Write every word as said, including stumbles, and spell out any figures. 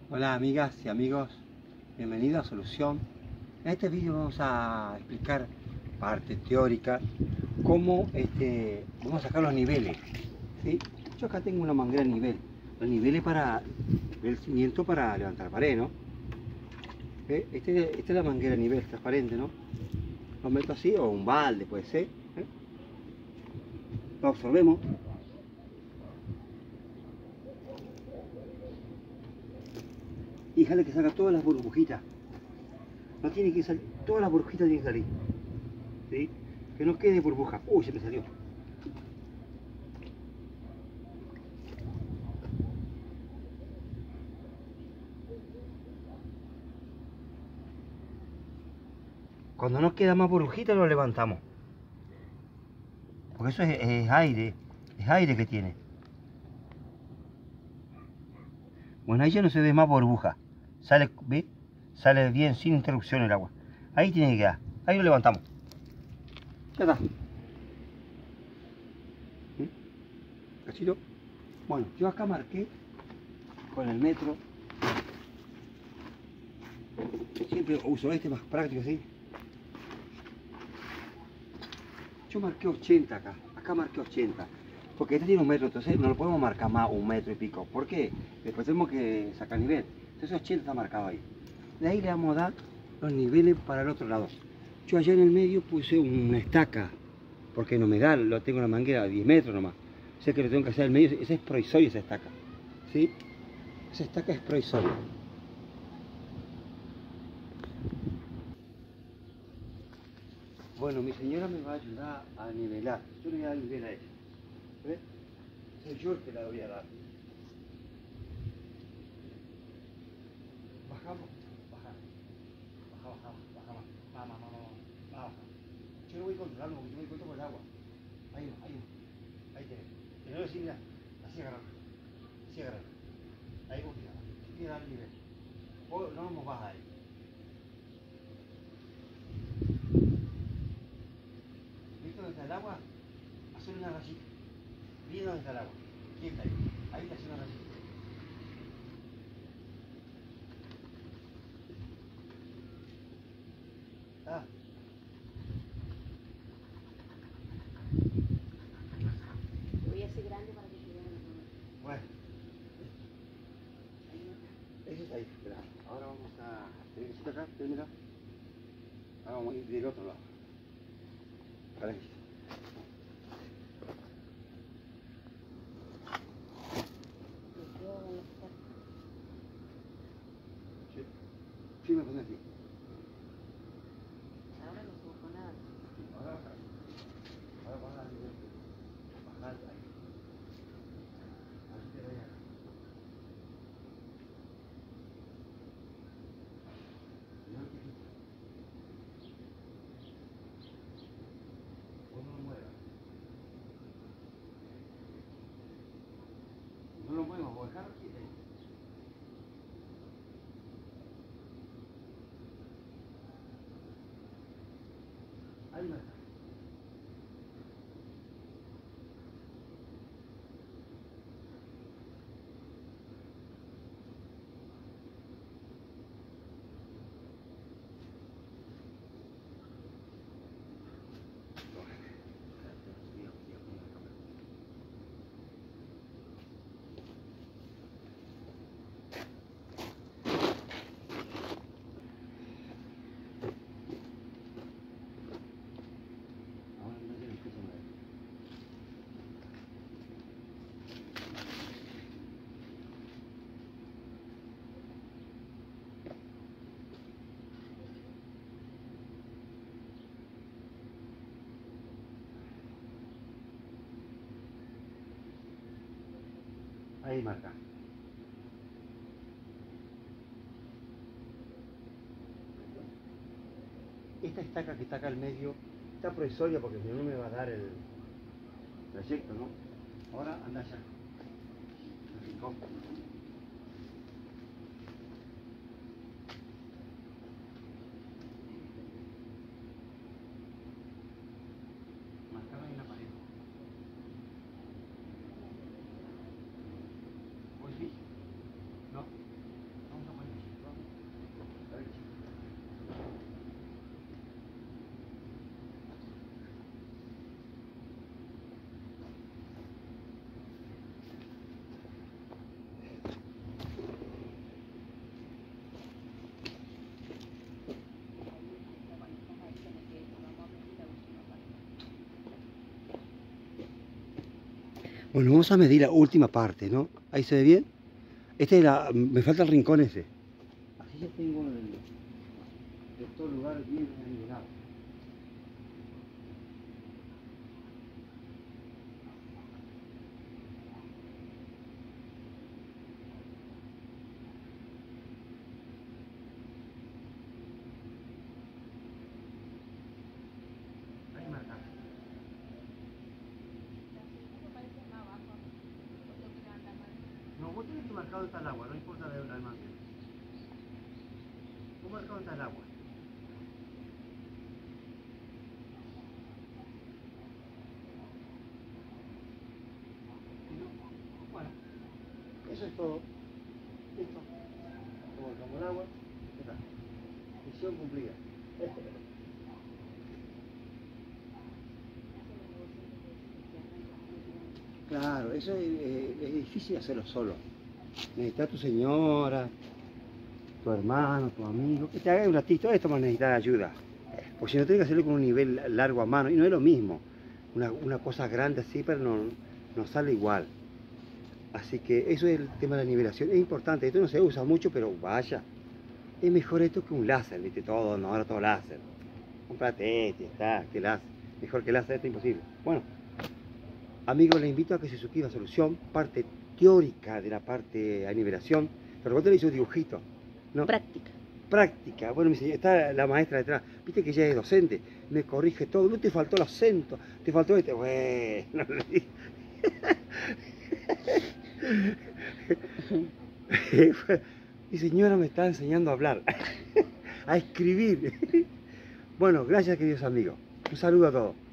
Hola amigas y amigos, bienvenidos a Solución. En este vídeo vamos a explicar parte teórica, cómo este, vamos a sacar los niveles, ¿sí? Yo acá tengo una manguera nivel, los niveles para el cimiento para levantar pared, ¿no? ¿Ve? Este, esta es la manguera nivel transparente, ¿no? Lo meto así, o un balde puede ser, ¿eh? Lo absorbemos. Y déjale que salga todas las burbujitas. No tiene que salir, todas las burbujitas tienen que salir, ¿sí? Que no quede burbuja. Uy, se me salió. Cuando no queda más burbujita lo levantamos. Porque eso es, es aire, es aire que tiene. Bueno, ahí ya no se ve más burbuja. Sale, ¿ve? Sale bien sin interrupción el agua. Ahí tiene que quedar. Ahí lo levantamos. Ya está. ¿Mm? ¿Cachito? Bueno, yo acá marqué con el metro. Siempre uso este más práctico, ¿sí? Yo marqué ochenta acá. Acá marqué ochenta. Porque este tiene un metro, entonces no lo podemos marcar más un metro y pico. ¿Por qué? Después tenemos que sacar nivel. Entonces ochenta está marcado ahí. De ahí le vamos a dar los niveles para el otro lado. Yo allá en el medio puse una estaca, porque no me da, lo tengo en la manguera a diez metros nomás. O sea que lo tengo que hacer al medio, esa es provisoria esa estaca. ¿Sí? Esa estaca es provisoria. Bueno, mi señora me va a ayudar a nivelar. Yo le voy a dar nivel a ella. ¿Ves? Soy yo el que la voy a dar. Bajamos, baja, baja, baja, baja más, más, más, más, más, baja. Yo lo voy controlando porque yo me encuentro con el agua. Ahí va, ahí va, ahí tenés. Que no decir nada, así agarrando, así agarrando. Ahí vos tirás, yo quiero dar el nivel. Vos no nos baja ahí. ¿Viste dónde está el agua? Hacer una rayita. Bien dónde está el agua. ¿Quién está ahí? Ahí te hace una rayita. Ah. Voy a hacer grande para que se vean los números. Bueno, Ahí no está. eso está ahí. Espera. Ahora vamos a... ¿Tenés que acá? ¿Tenés acá? Ahora vamos a ir del otro lado. Para aquí. Me quedo en la puerta. Sí. Sí, me pone aquí. Ahora no subo con nada. Ahora bajar. Ahora bajar al nivel. Bajar ahí. Así te voy a... No te quites. Vos no lo muevas. No lo muevas, vos dejarlo quieto ahí. Ahí no está. Ahora no tiene que tomar. Ahí marca. Esta estaca que está acá al medio está provisoria porque si no me va a dar el trayecto, ¿no? Ahora anda allá. Así, ¿cómo? Marcaba en la pared. ¿Vos sí? No. Vamos Bueno, vamos a medir la última parte, ¿no? Ahí se ve bien. Este es la... me falta el rincón ese. Así ya tengo el... de todo lugar bien nivelado. Ahí marca. No, vos tenés que marcar dónde está el agua, no importa la del mangue. Vos marcás dónde está el agua. Bueno, eso es todo. Listo. Como marcamos el agua, ya está. Misión cumplida. Claro, eso es, eh, es difícil hacerlo solo. Necesitas tu señora, tu hermano, tu amigo, que te haga un ratito. Esto va a necesitar ayuda. Porque si no, tienes que hacerlo con un nivel largo a mano. Y no es lo mismo. Una, una cosa grande así, pero no, no sale igual. Así que eso es el tema de la nivelación. Es importante. Esto no se usa mucho, pero vaya. Es mejor esto que un láser, ¿viste? Todo, no, ahora todo láser. Comprate este, está, que láser. Mejor que láser, esto es imposible. Bueno. Amigos, les invito a que se suscriban a Solución, parte teórica de la parte de nivelación. Pero vos te le hice un dibujito, ¿no? Práctica. Práctica. Bueno, mi señora, está la maestra detrás. Viste que ella es docente, me corrige todo. No te faltó el acento, te faltó este. Bueno, mi señora me está enseñando a hablar, a escribir. Bueno, gracias, queridos amigos. Un saludo a todos.